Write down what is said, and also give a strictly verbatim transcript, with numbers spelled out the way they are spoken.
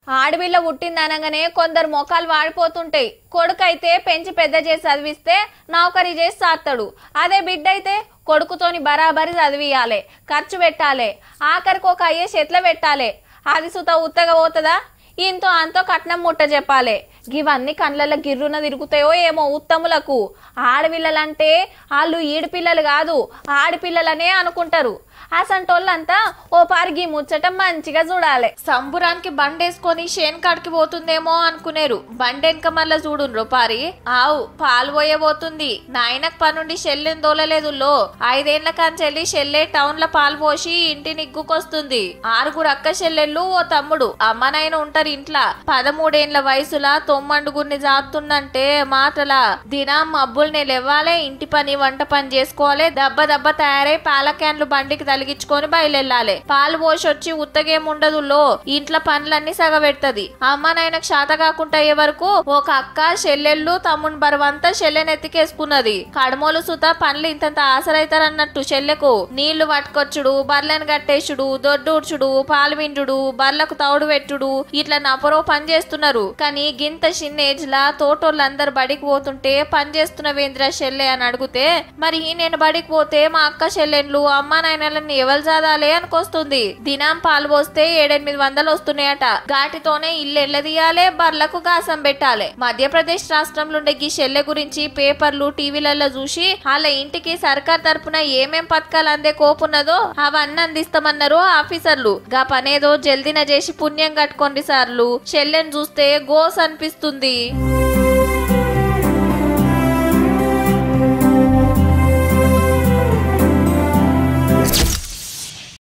ఆడపిల్ల పుట్టిందనగానే కొందరు మొఖాలు వాడిపోతుంటాయి. కొడుకైతే పెంచి పెద్ద చేసి చదివిస్తే నౌకరీ చేసి సాస్తాడు. అదే బిడ్డ అయితే కొడుకుతోని బరాబరి చదివియాలి, ఖర్చు పెట్టాలి, ఆఖరికి ఒక అయ్యేసి ఎట్లా పెట్టాలి. అది సుత ఉత్తగా పోతుందా? ఇంతో అంతో కట్నం ముట్ట చెప్పాలి. ఇవన్నీ కండ్లలో గిర్రున తిరుగుతాయో ఏమో ఉత్తములకు. ఆడపిల్లలంటే వాళ్ళు ఈడిపిల్లలు కాదు, ఆడపిల్లలనే అనుకుంటారు. అసంటోళ్ళంతా ఓ పారిగి ముచ్చటం మంచిగా చూడాలి. సంబురానికి బండేసుకొని షేన్ కాడికి పోతుందేమో అనుకునేరు. బండెనక మళ్ళా చూడుండ్రు పారి ఆవు పాలు పోయబోతుంది. నాయనకు పనుండి షెల్లెని దోలలేదు. లో ఐదేళ్ల కంచెల్లి షెల్లె టౌన్ లో పాలు పోసి ఇంటి నిగ్గుకొస్తుంది. ఆరుగురు అక్క చెల్లెళ్ళు ఓ తమ్ముడు. అమ్మనైన ఉంటారు ఇంట్లో. పదమూడేళ్ల వయసులా తొమ్మండుగురిని జాతుందంటే మాటల దినం మబ్బుల్ని లేవ్వాలి, ఇంటి పని వంట పని చేసుకోవాలి, దెబ్బ దెబ్బ తయారై పాల క్యాన్లు బండికి తలిగించుకొని బయలుదేరాలి. పాలు పోసి వచ్చి ఉత్తగేముండదు. లో ఇంట్లో పనులన్నీ సగబెడుతుంది. అమ్మనైనకు శాత కాకుండా అయ్యే వరకు ఒక అక్క చెల్లెళ్ళు తమ్ముని బరువంతా చెల్లెనెత్తికేసుకున్నది. కడమోలు సుత పనులు ఇంతంత ఆసరైతారన్నట్టు. చెల్లెకు నీళ్లు పట్టుకొచ్చుడు, బర్లను కట్టేసుడు, దొడ్డూడ్చుడు, పాలు విండుడు, బర్లకు తౌడు పెట్టుడు, ఇట్లా నపరో పని చేస్తున్నారు. కానీ గింత చిన్న ఏజ్ లా తోటోళ్ళందరు బడికి పోతుంటే పని చేస్తున్న వేంద్ర చెల్లె అని అడిగితే, మరి నేను బడికి పోతే మా అక్క చెల్లెళ్ళు అమ్మ నాయనలని ఎవరు చదాలే అనుకొస్తుంది. దినం పాలు పోస్తే ఏడెనిమిది వందలు వస్తున్నాయట. గాటితోనే ఇల్లు ఎల్లదీయాలే, బర్లకు గాసం పెట్టాలి. మధ్యప్రదేశ్ రాష్ట్రంలో ఉండే ఈ చెల్లె గురించి పేపర్లు టీవీలలో చూసి వాళ్ళ ఇంటికి సర్కార్ తరపున ఏమేం పథకాలు అందే కోపున్నదో అవన్నీ అందిస్తామన్నారు ఆఫీసర్లు. గా పనేదో జల్దిన చేసి పుణ్యం కట్టుకోండి సార్లు. చెల్లెని చూస్తే గోస్ అనిపిస్తుంది.